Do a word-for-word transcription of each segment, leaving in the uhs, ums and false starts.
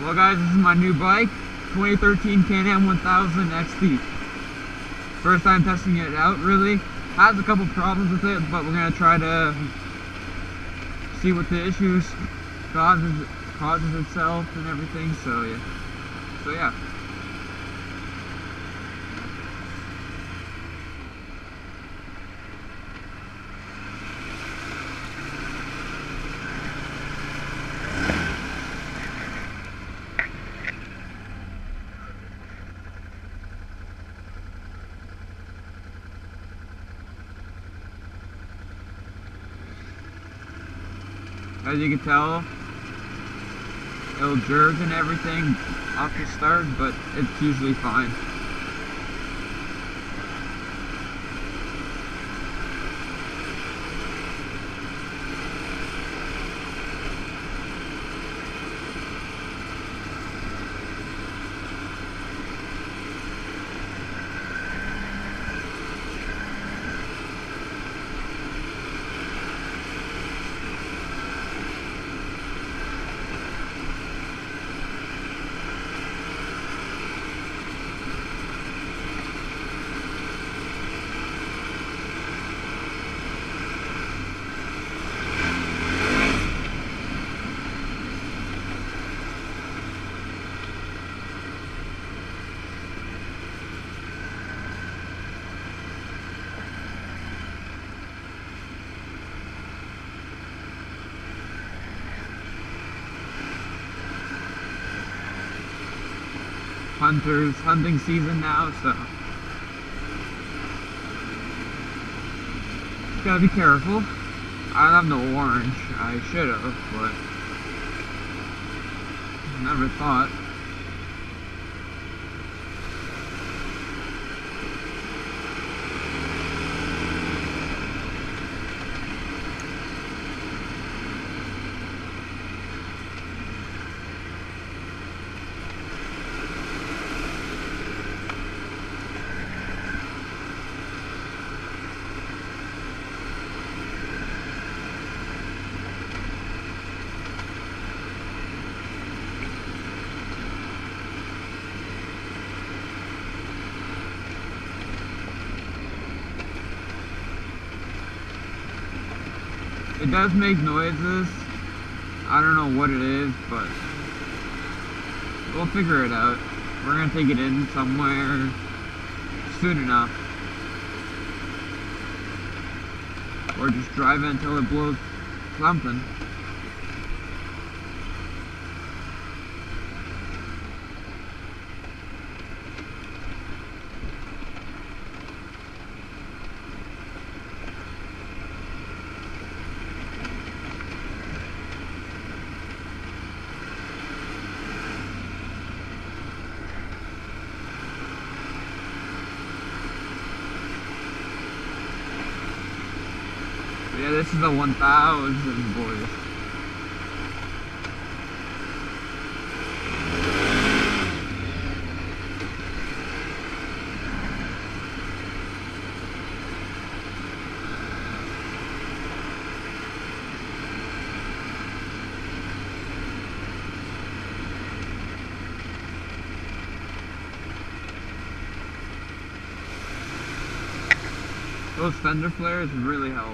Well guys, this is my new bike, twenty thirteen Can-Am one thousand X T. First time testing it out, really. Has a couple problems with it, but we're gonna try to see what the issues causes causes itself and everything. So yeah, so yeah. As you can tell, it'll jerk and everything off the start, but it's usually fine. Hunters, hunting season now, so gotta be careful. I have no orange. I should have, but never thought. It does make noises. I don't know what it is, but we'll figure it out. We're gonna take it in somewhere soon enough. Or just drive it until it blows something. Yeah, this is the one thousand, boys. Those fender flares really help.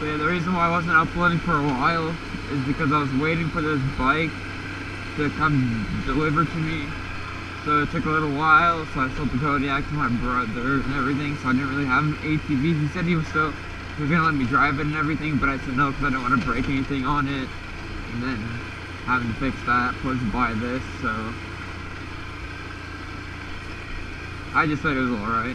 yeah, the reason why I wasn't uploading for a while is because I was waiting for this bike to come deliver to me. So it took a little while, so I sold the Kodiak to my brother and everything, so I didn't really have an A T V. He said he was still he was gonna let me drive it and everything, but I said no because I don't want to break anything on it. And then having to fix that plus buy this, so I just said it was alright.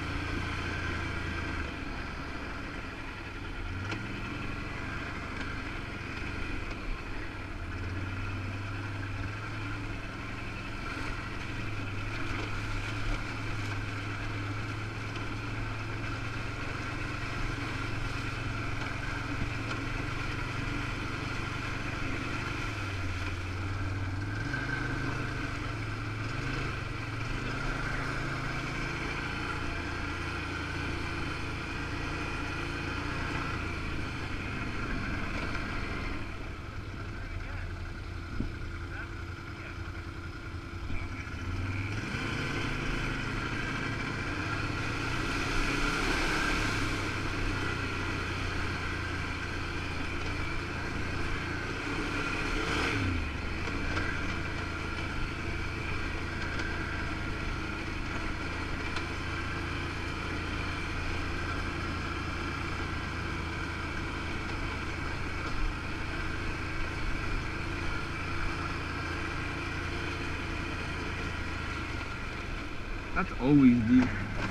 That's always deep.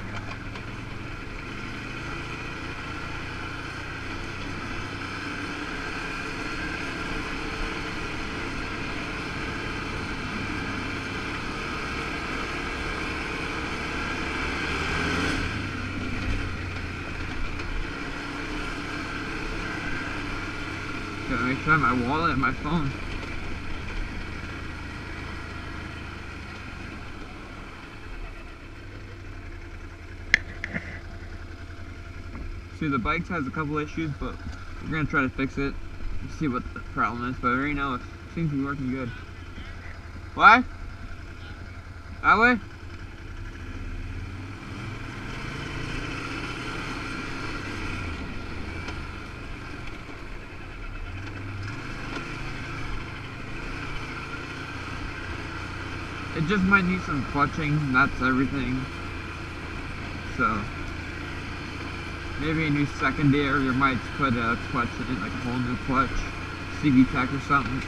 Gotta make sure I have my wallet and my phone. See, the bike has a couple issues, but we're gonna try to fix it and see what the problem is. But right now, it seems to be working good. Why? That way? It just might need some clutching, that's everything. So maybe a new secondary, or might put a clutch in it, like a whole new clutch, C V Tech or something.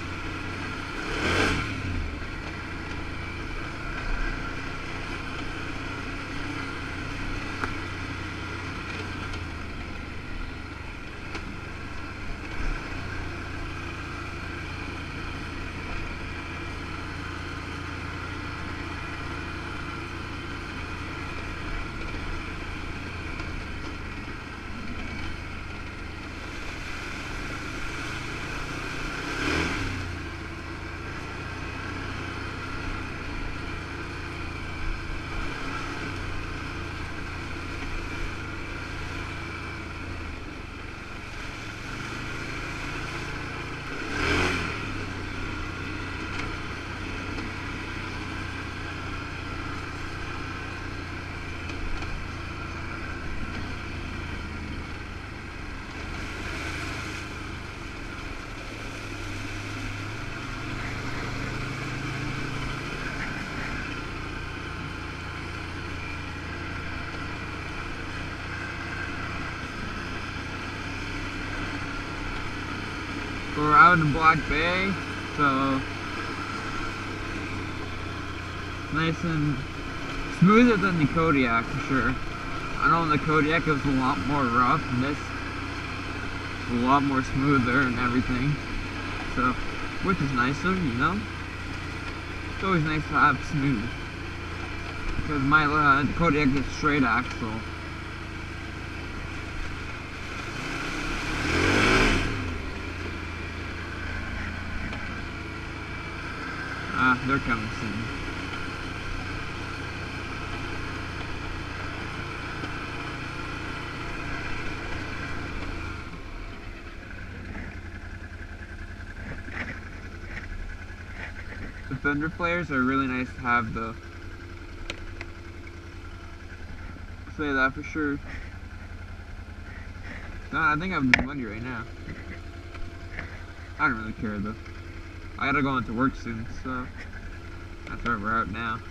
We're out in Black Bay, so nice and smoother than the Kodiak for sure. I know in the Kodiak it was a lot more rough, and this is a lot more smoother and everything. So, which is nicer, you know. It's always nice to have smooth, because my uh, the Kodiak is straight axle. Ah, they're coming soon. The fender flares are really nice to have though. Say that for sure. No, I think I'm in Wendy right now. I don't really care though. I gotta go into work soon, so that's where we're at now.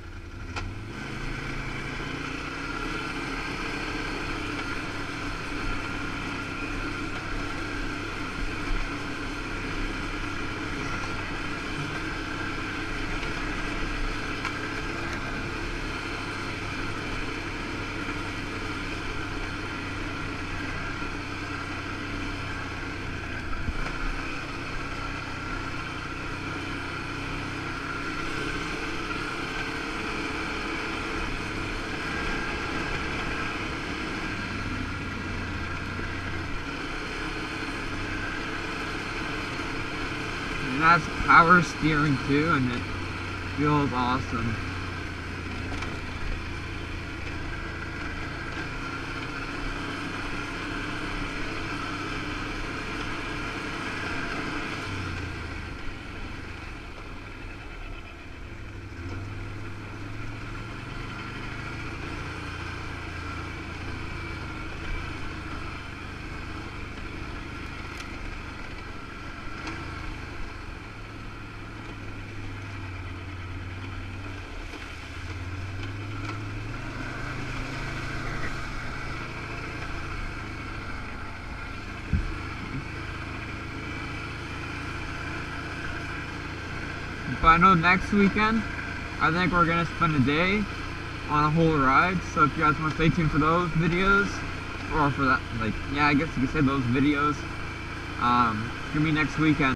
It has power steering too, and it feels awesome. But I know next weekend, I think we're gonna spend a day on a whole ride. So if you guys want to stay tuned for those videos, or for that, like, yeah, I guess you could say those videos. Um, it's gonna be next weekend.